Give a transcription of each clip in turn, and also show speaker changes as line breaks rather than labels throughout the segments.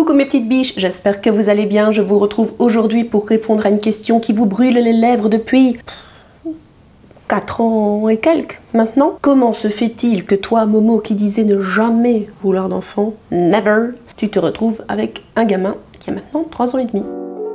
Coucou mes petites biches, j'espère que vous allez bien. Je vous retrouve aujourd'hui pour répondre à une question qui vous brûle les lèvres depuis 4 ans et quelques maintenant. Comment se fait-il que toi, Momo, qui disais ne jamais vouloir d'enfant, never, tu te retrouves avec un gamin qui a maintenant 3 ans et demi?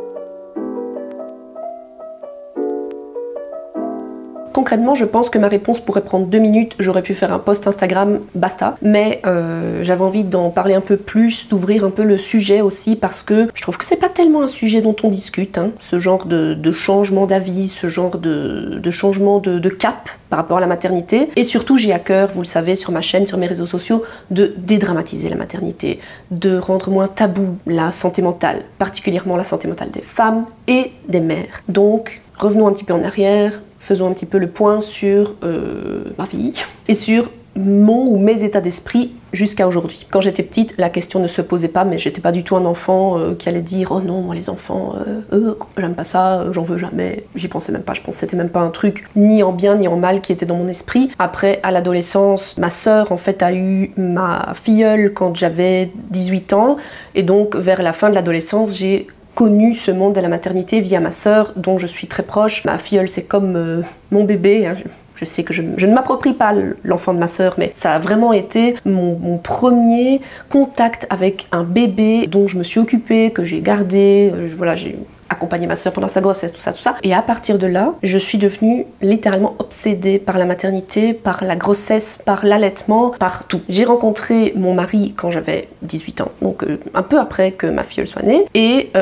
Concrètement, je pense que ma réponse pourrait prendre 2 minutes, j'aurais pu faire un post Instagram, basta. Mais j'avais envie d'en parler un peu plus, d'ouvrir un peu le sujet aussi, parce que je trouve que c'est pas tellement un sujet dont on discute, hein, ce genre de changement d'avis, ce genre de changement de cap par rapport à la maternité. Et surtout, j'ai à cœur, vous le savez, sur ma chaîne, sur mes réseaux sociaux, de dédramatiser la maternité, de rendre moins tabou la santé mentale, particulièrement la santé mentale des femmes et des mères. Donc, revenons un petit peu en arrière, faisons un petit peu le point sur ma vie et sur mon ou mes états d'esprit jusqu'à aujourd'hui. Quand j'étais petite, la question ne se posait pas, mais j'étais pas du tout un enfant qui allait dire « Oh non, moi les enfants, j'aime pas ça, j'en veux jamais ». J'y pensais même pas, je pense que c'était même pas un truc ni en bien ni en mal qui était dans mon esprit. Après, à l'adolescence, ma sœur en fait a eu ma filleule quand j'avais 18 ans, et donc vers la fin de l'adolescence, j'ai connu ce monde de la maternité via ma sœur, dont je suis très proche. Ma filleule, c'est comme mon bébé, hein. Je sais que je ne m'approprie pas l'enfant de ma sœur, mais ça a vraiment été mon premier contact avec un bébé dont je me suis occupée, que j'ai gardé, voilà, j'ai accompagné ma sœur pendant sa grossesse, tout ça. Et à partir de là, je suis devenue littéralement obsédée par la maternité, par la grossesse, par l'allaitement, par tout. J'ai rencontré mon mari quand j'avais 18 ans, donc un peu après que ma filleule soit née, et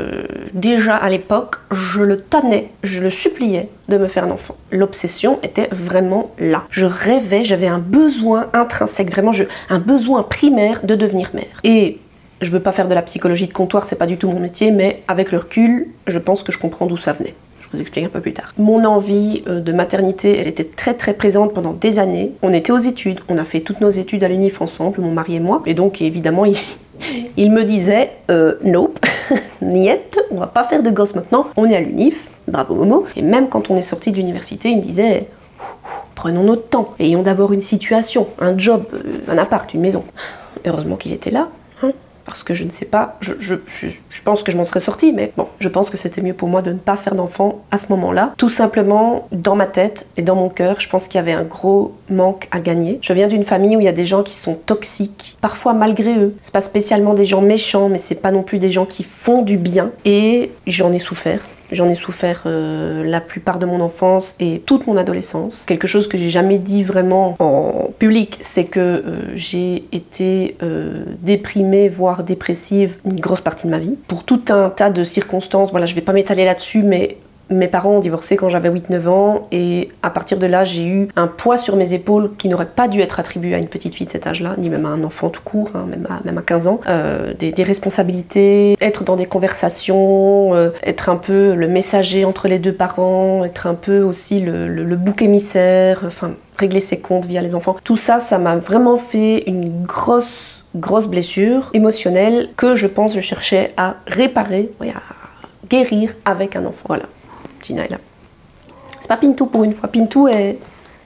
déjà à l'époque, je le tannais, je le suppliais de me faire un enfant. L'obsession était vraiment là. Je rêvais, j'avais un besoin intrinsèque, vraiment un besoin primaire de devenir mère. Et je veux pas faire de la psychologie de comptoir, c'est pas du tout mon métier, mais avec le recul, je pense que je comprends d'où ça venait. Je vous explique un peu plus tard. Mon envie de maternité, elle était très très présente pendant des années. On était aux études, on a fait toutes nos études à l'UNIF ensemble, mon mari et moi, et donc évidemment, il me disait nope, niette, on va pas faire de gosse maintenant, on est à l'UNIF, bravo Momo. Et même quand on est sorti de l'université, il me disait prenons notre temps, ayons d'abord une situation, un job, un appart, une maison. Heureusement qu'il était là, hein. Parce que je ne sais pas, je pense que je m'en serais sortie, mais bon, je pense que c'était mieux pour moi de ne pas faire d'enfant à ce moment-là. Tout simplement, dans ma tête et dans mon cœur, je pense qu'il y avait un gros manque à gagner. Je viens d'une famille où il y a des gens qui sont toxiques, parfois malgré eux. C'est pas spécialement des gens méchants, mais c'est pas non plus des gens qui font du bien. Et j'en ai souffert. J'en ai souffert la plupart de mon enfance et toute mon adolescence. Quelque chose que j'ai jamais dit vraiment en public, c'est que j'ai été déprimée, voire dépressive une grosse partie de ma vie. Pour tout un tas de circonstances, voilà, je vais pas m'étaler là-dessus, mais mes parents ont divorcé quand j'avais 8-9 ans, et à partir de là, j'ai eu un poids sur mes épaules qui n'aurait pas dû être attribué à une petite fille de cet âge-là, ni même à un enfant tout court, hein, même à 15 ans. Des responsabilités, être dans des conversations, être un peu le messager entre les deux parents, être un peu aussi le bouc émissaire, enfin, régler ses comptes via les enfants. Tout ça, ça m'a vraiment fait une grosse blessure émotionnelle que je pense je cherchais à réparer, à guérir avec un enfant. Voilà. Gina est là. C'est pas Pintou pour une fois. Pintou est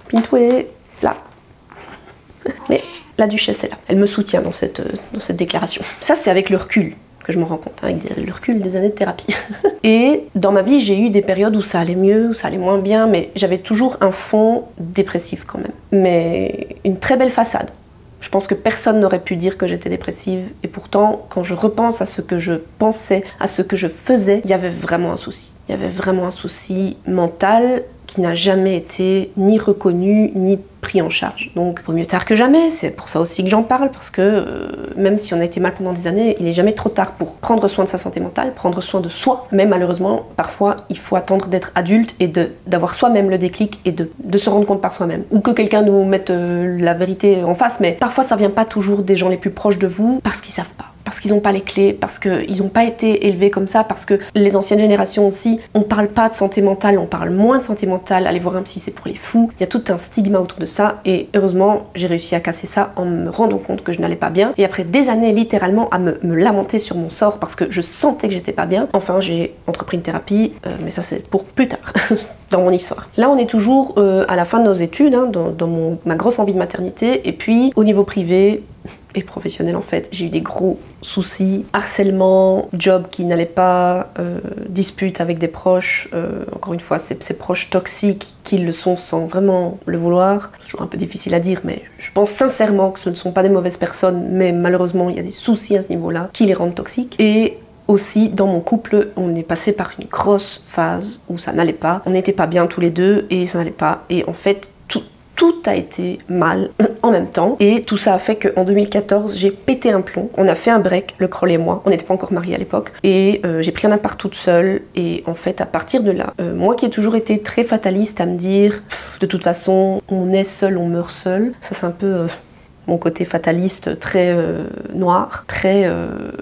là. Mais la duchesse est là. Elle me soutient dans cette déclaration. Ça, c'est avec le recul que je me rends compte, hein, avec le recul des années de thérapie. Et dans ma vie, j'ai eu des périodes où ça allait mieux, où ça allait moins bien, mais j'avais toujours un fond dépressif quand même. Mais une très belle façade. Je pense que personne n'aurait pu dire que j'étais dépressive, et pourtant, quand je repense à ce que je pensais, à ce que je faisais, il y avait vraiment un souci. Il y avait vraiment un souci mental qui n'a jamais été ni reconnu, ni pris en charge. Donc, vaut mieux tard que jamais, c'est pour ça aussi que j'en parle, parce que même si on a été mal pendant des années, il n'est jamais trop tard pour prendre soin de sa santé mentale, prendre soin de soi. Mais malheureusement, parfois, il faut attendre d'être adulte et d'avoir soi-même le déclic et de se rendre compte par soi-même. Ou que quelqu'un nous mette la vérité en face, mais parfois ça vient pas toujours des gens les plus proches de vous, parce qu'ils savent pas. Parce qu'ils n'ont pas les clés, parce qu'ils n'ont pas été élevés comme ça, parce que les anciennes générations aussi, on parle pas de santé mentale, on parle moins de santé mentale, aller voir un psy c'est pour les fous, il y a tout un stigma autour de ça, et heureusement j'ai réussi à casser ça en me rendant compte que je n'allais pas bien, et après des années littéralement à me lamenter sur mon sort parce que je sentais que j'étais pas bien, enfin j'ai entrepris une thérapie, mais ça c'est pour plus tard. dans mon histoire. Là, on est toujours à la fin de nos études, hein, dans ma grosse envie de maternité, et puis au niveau privé et professionnel en fait, j'ai eu des gros soucis, harcèlement, job qui n'allait pas, dispute avec des proches, encore une fois, ces proches toxiques qui le sont sans vraiment le vouloir. C'est toujours un peu difficile à dire, mais je pense sincèrement que ce ne sont pas des mauvaises personnes, mais malheureusement, il y a des soucis à ce niveau-là qui les rendent toxiques. Et aussi, dans mon couple, on est passé par une grosse phase où ça n'allait pas. On n'était pas bien tous les deux et ça n'allait pas. Et en fait, tout a été mal en même temps. Et tout ça a fait qu'en 2014, j'ai pété un plomb. On a fait un break, le Kroll et moi. On n'était pas encore mariés à l'époque. Et j'ai pris un appart toute seule. Et en fait, à partir de là, moi qui ai toujours été très fataliste à me dire, de toute façon, on est seul, on meurt seul. Ça, c'est un peu mon côté fataliste, très noir, très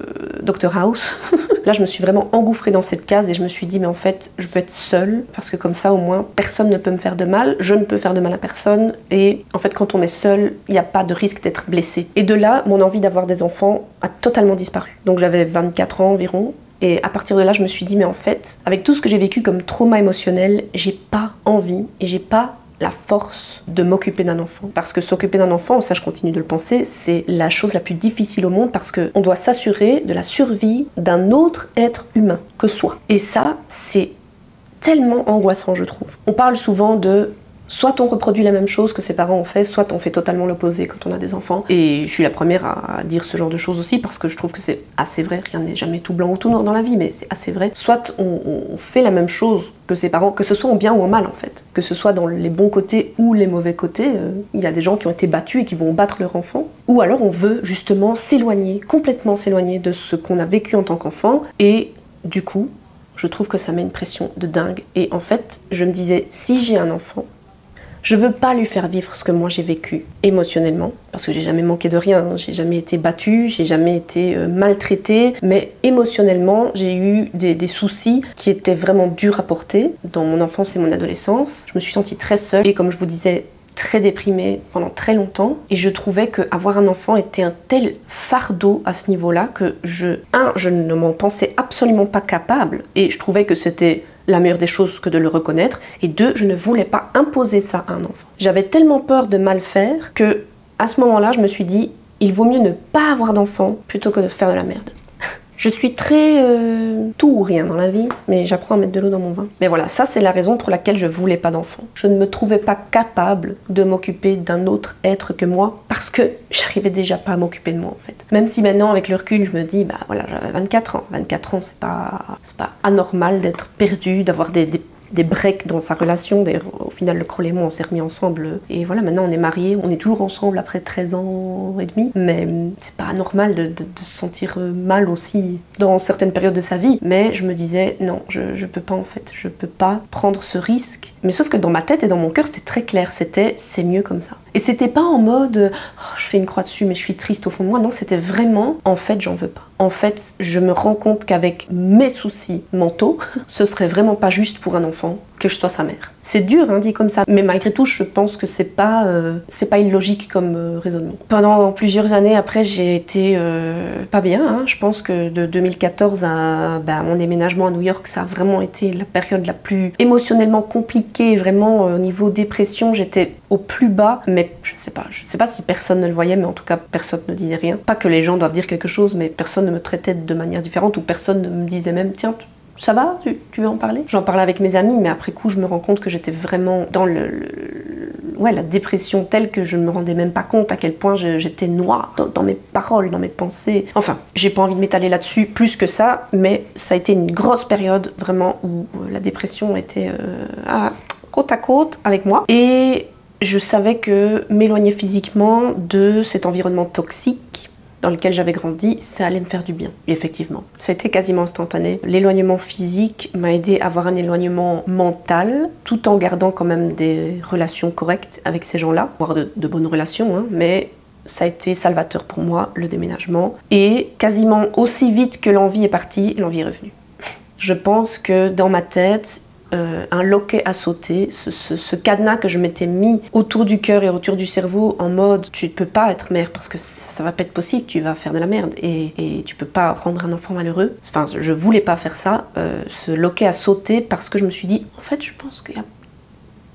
Dr House. Là, je me suis vraiment engouffrée dans cette case et je me suis dit, mais en fait, je veux être seule parce que comme ça, au moins, personne ne peut me faire de mal, je ne peux faire de mal à personne. Et en fait, quand on est seul, il n'y a pas de risque d'être blessé. Et de là, mon envie d'avoir des enfants a totalement disparu. Donc j'avais 24 ans environ. Et à partir de là, je me suis dit, mais en fait, avec tout ce que j'ai vécu comme trauma émotionnel, j'ai pas envie et j'ai pas la force de m'occuper d'un enfant. Parce que s'occuper d'un enfant, ça je continue de le penser, c'est la chose la plus difficile au monde parce qu'on doit s'assurer de la survie d'un autre être humain que soi. Et ça, c'est tellement angoissant, je trouve. On parle souvent de soit on reproduit la même chose que ses parents ont fait, soit on fait totalement l'opposé quand on a des enfants. Et je suis la première à dire ce genre de choses aussi parce que je trouve que c'est assez vrai. Rien n'est jamais tout blanc ou tout noir dans la vie, mais c'est assez vrai. Soit on fait la même chose que ses parents, que ce soit en bien ou en mal en fait. Que ce soit dans les bons côtés ou les mauvais côtés. Il y a des gens qui ont été battus et qui vont battre leur enfant. Ou alors on veut justement s'éloigner, complètement s'éloigner de ce qu'on a vécu en tant qu'enfant. Et du coup, je trouve que ça met une pression de dingue. Et en fait, je me disais, si j'ai un enfant, je veux pas lui faire vivre ce que moi j'ai vécu émotionnellement, parce que j'ai jamais manqué de rien, hein. J'ai jamais été battue, j'ai jamais été maltraitée, mais émotionnellement j'ai eu des soucis qui étaient vraiment durs à porter dans mon enfance et mon adolescence. Je me suis sentie très seule et comme je vous disais, très déprimée pendant très longtemps et je trouvais qu'avoir un enfant était un tel fardeau à ce niveau-là que je ne m'en pensais absolument pas capable et je trouvais que c'était la meilleure des choses que de le reconnaître, et 2, je ne voulais pas imposer ça à un enfant. J'avais tellement peur de mal faire que, à ce moment-là, je me suis dit, il vaut mieux ne pas avoir d'enfant plutôt que de faire de la merde. Je suis très tout ou rien dans la vie, mais j'apprends à mettre de l'eau dans mon vin. Mais voilà, ça c'est la raison pour laquelle je voulais pas d'enfant. Je ne me trouvais pas capable de m'occuper d'un autre être que moi, parce que j'arrivais déjà pas à m'occuper de moi en fait. Même si maintenant avec le recul je me dis, bah voilà, j'avais 24 ans. 24 ans c'est pas anormal d'être perdu, d'avoir des breaks dans sa relation. D'ailleurs, au final, le Kroll et moi, on s'est remis ensemble. Et voilà, maintenant, on est mariés. On est toujours ensemble après 13 ans et demi. Mais c'est pas anormal de se sentir mal aussi dans certaines périodes de sa vie. Mais je me disais, non, je peux pas en fait. Je peux pas prendre ce risque. Mais sauf que dans ma tête et dans mon cœur, c'était très clair. C'était, c'est mieux comme ça. Et c'était pas en mode, oh, je fais une croix dessus, mais je suis triste au fond de moi. Non, c'était vraiment, en fait, j'en veux pas. En fait, je me rends compte qu'avec mes soucis mentaux, ce serait vraiment pas juste pour un enfant que je sois sa mère. C'est dur, hein, dit comme ça, mais malgré tout, je pense que c'est pas illogique comme raisonnement. Pendant plusieurs années après, j'ai été pas bien. Hein. Je pense que de 2014 à mon déménagement à New York, ça a vraiment été la période la plus émotionnellement compliquée. Vraiment, au niveau dépression, j'étais au plus bas. Mais je sais pas si personne ne le voyait, mais en tout cas, personne ne disait rien. Pas que les gens doivent dire quelque chose, mais personne ne me traitait de manière différente ou personne ne me disait même, tiens, ça va, tu veux en parler? J'en parlais avec mes amis, mais après coup, je me rends compte que j'étais vraiment dans la dépression telle que je ne me rendais même pas compte à quel point j'étais noire dans mes paroles, dans mes pensées. Enfin, j'ai pas envie de m'étaler là-dessus plus que ça, mais ça a été une grosse période vraiment où la dépression était côte à côte avec moi. Et je savais que m'éloigner physiquement de cet environnement toxique dans lequel j'avais grandi, ça allait me faire du bien. Et effectivement, ça a été quasiment instantané. L'éloignement physique m'a aidé à avoir un éloignement mental, tout en gardant quand même des relations correctes avec ces gens-là, voire de bonnes relations, hein, mais ça a été salvateur pour moi, le déménagement. Et quasiment aussi vite que l'envie est partie, l'envie est revenue. Je pense que dans ma tête, un loquet à sauter, ce cadenas que je m'étais mis autour du cœur et autour du cerveau en mode tu ne peux pas être mère parce que ça va pas être possible, tu vas faire de la merde et tu peux pas rendre un enfant malheureux. Enfin, je voulais pas faire ça, ce loquet à sauter parce que je me suis dit en fait je pense qu'il y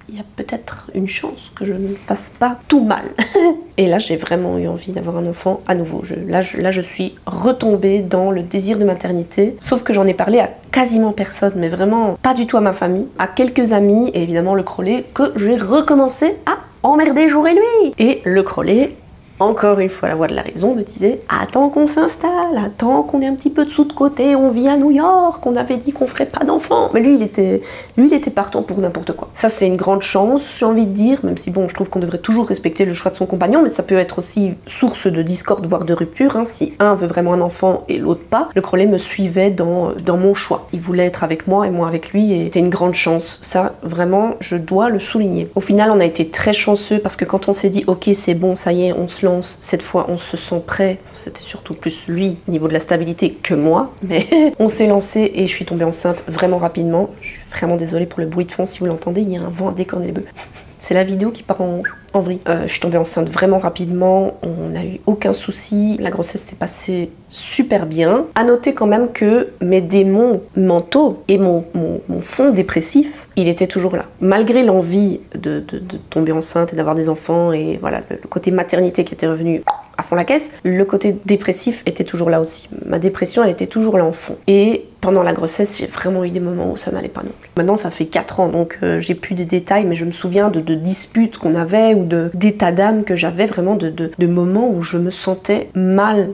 il y a peut-être une chance que je ne fasse pas tout mal. Et là, j'ai vraiment eu envie d'avoir un enfant à nouveau. Là, je suis retombée dans le désir de maternité. Sauf que j'en ai parlé à quasiment personne, mais vraiment pas du tout à ma famille, à quelques amis, et évidemment le crollet, que j'ai recommencé à emmerder jour et nuit. Et le crollet, encore une fois, la voix de la raison me disait « Attends qu'on s'installe, attends qu'on ait un petit peu de sous de côté, on vit à New York, on avait dit qu'on ferait pas d'enfants. » Mais lui, il était partant pour n'importe quoi. Ça, c'est une grande chance, j'ai envie de dire, même si bon, je trouve qu'on devrait toujours respecter le choix de son compagnon, mais ça peut être aussi source de discorde, voire de rupture, hein, si un veut vraiment un enfant et l'autre pas. Le crollet me suivait dans mon choix. Il voulait être avec moi et moi avec lui, et c'est une grande chance. Ça, vraiment, je dois le souligner. Au final, on a été très chanceux, parce que quand on s'est dit « Ok, c'est bon, ça y est, on se lance, cette fois on se sent prêt », c'était surtout plus lui au niveau de la stabilité que moi, mais on s'est lancé et je suis tombée enceinte vraiment rapidement. Je suis vraiment désolée pour le bruit de fond si vous l'entendez, il y a un vent à décorner les bœufs. C'est la vidéo qui part en vrille. Je suis tombée enceinte vraiment rapidement, on n'a eu aucun souci, la grossesse s'est passée super bien. À noter quand même que mes démons mentaux et mon fond dépressif, il était toujours là. Malgré l'envie de tomber enceinte et d'avoir des enfants, et voilà, le côté maternité qui était revenu à fond la caisse, le côté dépressif était toujours là aussi. Ma dépression, elle était toujours là en fond. Et pendant la grossesse, j'ai vraiment eu des moments où ça n'allait pas non plus. Maintenant, ça fait 4 ans, donc j'ai plus des détails, mais je me souviens de disputes qu'on avait ou d'états d'âme que j'avais, vraiment de moments où je me sentais mal.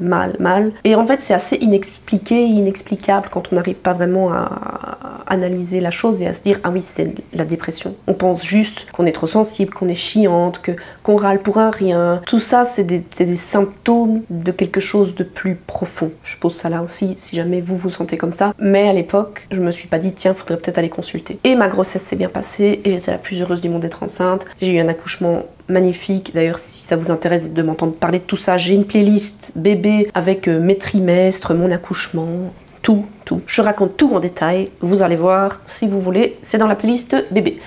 Et en fait, c'est assez inexpliqué, inexplicable quand on n'arrive pas vraiment à analyser la chose et à se dire « Ah oui, c'est la dépression ». On pense juste qu'on est trop sensible, qu'on est chiante, qu'on râle pour un rien. Tout ça, c'est des symptômes de quelque chose de plus profond. Je pose ça là aussi, si jamais vous vous sentez comme ça. Mais à l'époque, je me suis pas dit, tiens, faudrait peut-être aller consulter. Et ma grossesse s'est bien passée et j'étais la plus heureuse du monde d'être enceinte. J'ai eu un accouchement magnifique. D'ailleurs, si ça vous intéresse de m'entendre parler de tout ça, j'ai une playlist bébé avec mes trimestres, mon accouchement, tout. Je raconte tout en détail, vous allez voir, si vous voulez, c'est dans la playlist bébé.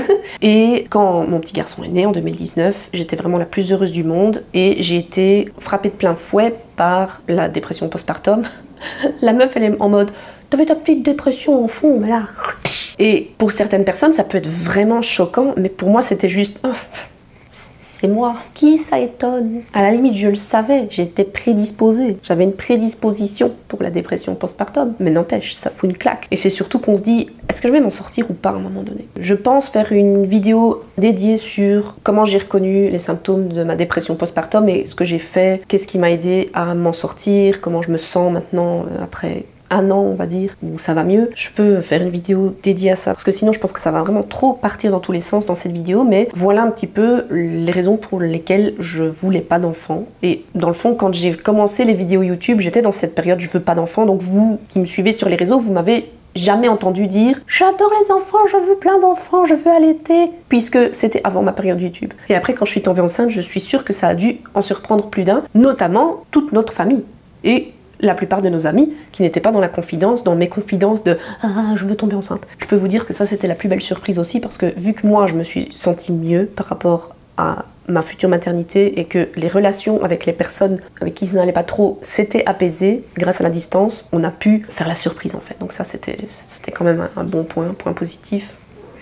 Et quand mon petit garçon est né en 2019, j'étais vraiment la plus heureuse du monde et j'ai été frappée de plein fouet par la dépression postpartum. La meuf, elle est en mode « T'avais ta petite dépression en fond, mais là... » Et pour certaines personnes, ça peut être vraiment choquant, mais pour moi, c'était juste... Oh, c'est moi. Qui ça étonne? À la limite, je le savais, j'étais prédisposée. J'avais une prédisposition pour la dépression postpartum. Mais n'empêche, ça fout une claque. Et c'est surtout qu'on se dit, est-ce que je vais m'en sortir ou pas à un moment donné? Je pense faire une vidéo dédiée sur comment j'ai reconnu les symptômes de ma dépression postpartum et ce que j'ai fait, qu'est-ce qui m'a aidé à m'en sortir, comment je me sens maintenant après 1 an, on va dire, où ça va mieux. Je peux faire une vidéo dédiée à ça, parce que sinon je pense que ça va vraiment trop partir dans tous les sens dans cette vidéo, mais voilà un petit peu les raisons pour lesquelles je voulais pas d'enfant. Et dans le fond, quand j'ai commencé les vidéos YouTube, j'étais dans cette période je veux pas d'enfant, donc vous qui me suivez sur les réseaux, vous m'avez jamais entendu dire « J'adore les enfants, je veux plein d'enfants, je veux allaiter », puisque c'était avant ma période YouTube. Et après, quand je suis tombée enceinte, je suis sûre que ça a dû en surprendre plus d'un, notamment toute notre famille. Et la plupart de nos amis qui n'étaient pas dans la confidence, dans mes confidences de « Ah, je veux tomber enceinte ». Je peux vous dire que ça, c'était la plus belle surprise aussi, parce que vu que moi, je me suis sentie mieux par rapport à ma future maternité et que les relations avec les personnes avec qui ça n'allait pas trop s'étaient apaisées grâce à la distance, on a pu faire la surprise en fait. Donc ça, c'était quand même un bon point positif.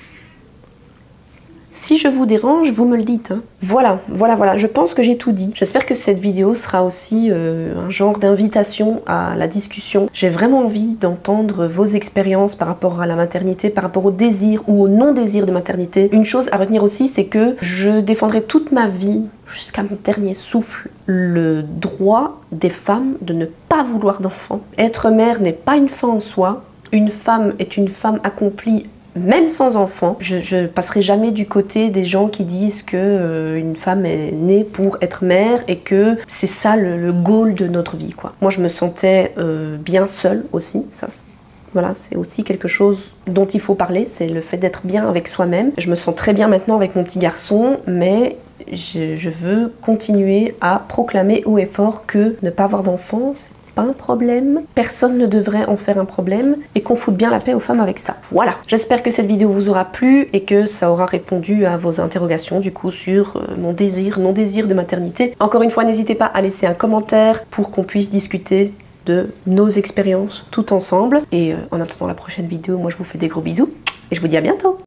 Si je vous dérange, vous me le dites. Hein. Voilà, je pense que j'ai tout dit. J'espère que cette vidéo sera aussi un genre d'invitation à la discussion. J'ai vraiment envie d'entendre vos expériences par rapport à la maternité, par rapport au désir ou au non-désir de maternité. Une chose à retenir aussi, c'est que je défendrai toute ma vie, jusqu'à mon dernier souffle, le droit des femmes de ne pas vouloir d'enfants. Être mère n'est pas une fin en soi. Une femme est une femme accomplie même sans enfant. Je passerai jamais du côté des gens qui disent que une femme est née pour être mère et que c'est ça le goal de notre vie, quoi. Moi, je me sentais bien seule aussi. Ça, voilà, c'est aussi quelque chose dont il faut parler, c'est le fait d'être bien avec soi-même. Je me sens très bien maintenant avec mon petit garçon, mais je veux continuer à proclamer haut et fort que ne pas avoir d'enfant, c'est pas un problème, personne ne devrait en faire un problème et qu'on foute bien la paix aux femmes avec ça. Voilà, j'espère que cette vidéo vous aura plu et que ça aura répondu à vos interrogations du coup sur mon désir, non-désir de maternité. Encore une fois, n'hésitez pas à laisser un commentaire pour qu'on puisse discuter de nos expériences tout ensemble. Et en attendant la prochaine vidéo, moi je vous fais des gros bisous et je vous dis à bientôt.